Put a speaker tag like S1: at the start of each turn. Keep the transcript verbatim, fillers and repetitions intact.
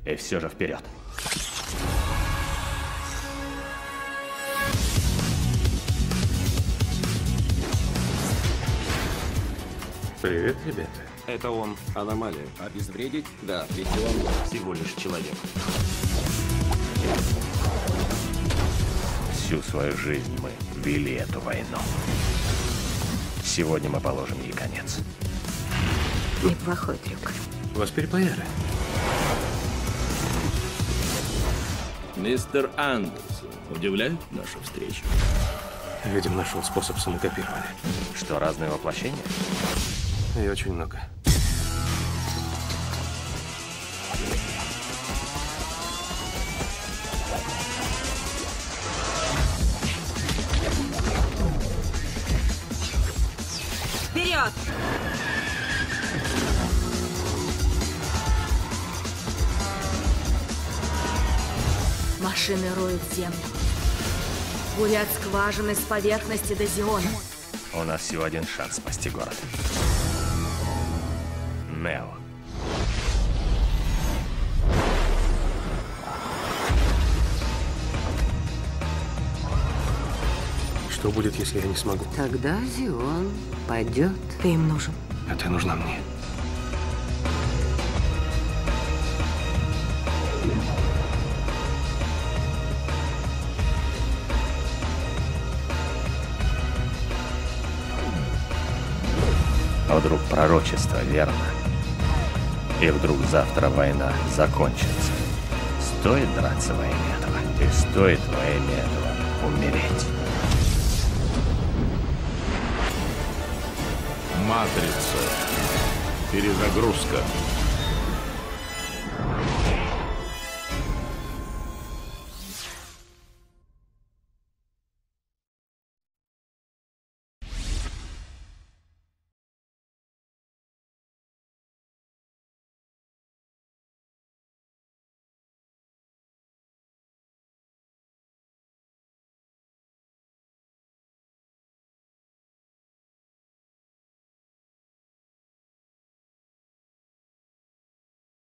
S1: И все же вперед.
S2: Привет, ребята.
S3: Это он.
S4: Аномалия. Обезвредить? Да, ведь он
S3: Всего лишь человек.
S1: Всю свою жизнь мы вели эту войну. Сегодня мы положим ей конец.
S5: Неплохой трюк.
S2: У вас перепояры.
S4: Мистер Андерсон. Удивляет наша встреча?
S2: Видимо, нашел способ самокопирования.
S1: Что, разные воплощения?
S2: И очень много.
S5: Вперед! Машины роют землю. Бурят скважины с поверхности до Зиона.
S1: У нас всего один шанс спасти город. Нео.
S2: Что будет, если я не смогу?
S5: Тогда Зион пойдет. Ты им нужен.
S2: А ты нужна мне.
S1: А вдруг пророчество верно? И вдруг завтра война закончится. Стоит драться во имя этого? И стоит во имя этого умереть?
S4: Матрица. Перезагрузка.